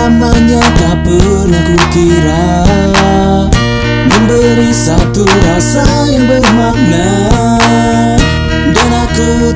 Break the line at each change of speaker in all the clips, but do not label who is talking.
Selamanya tak pernah kukira memberi satu rasa yang bermakna, dan aku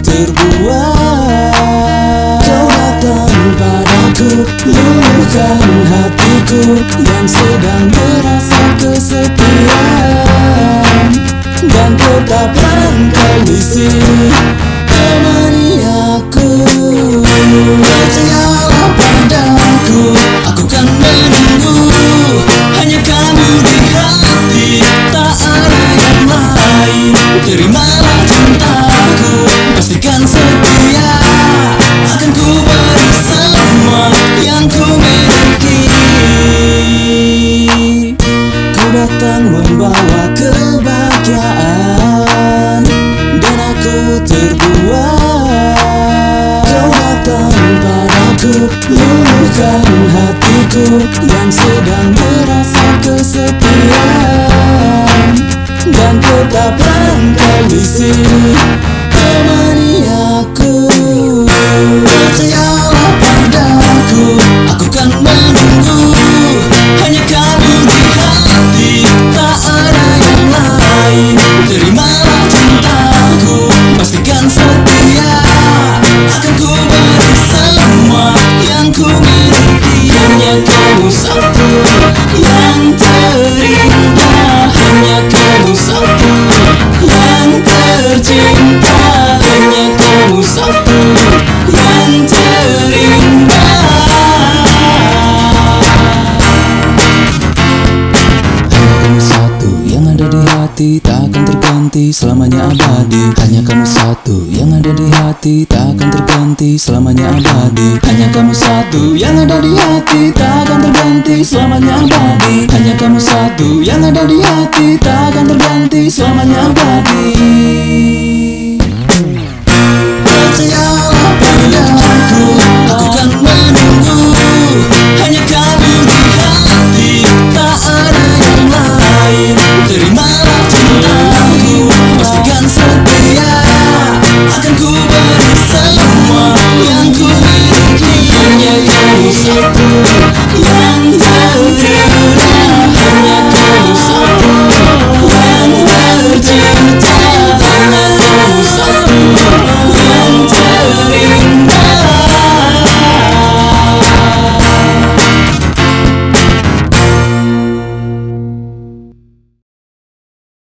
terbuat. Kau datang padaku, luluhkan hatiku yang sedang merasa kesepian, dan tetaplah kau di sini temani aku. Percayalah padaku, aku kan menunggu hanya kamu di hati, tak ada yang lain. Terimalah cintaku, pastikan setia, akan ku beri semua yang ku miliki. Kau datang membawa kebahagiaan, dan aku terbuat. Kau datang padaku, luluhkan hatiku yang sedang merasa kesepian, dan tetaplah kau di sini temani aku. Percayalah padaku, aku kan menunggu hanya kamu di hati, tak ada yang lain. Terimalah cintaku, pastikan setia, akan ku beri semua yang ku miliki. Hanya kamu satu yang terindah, hanya kamu satu yang tercinta, hanya kamu satu yang terindah. Hanya kamu satu yang ada di hati, tak akan terganti selamanya abadi. Hanya kamu satu yang ada di hati, tak akan terganti selamanya abadi. Hanya kamu satu yang ada di hati, tak akan terganti selamanya abadi. Hanya kamu satu yang ada di hati, tak akan terganti selamanya abadi. Percayalah padaku,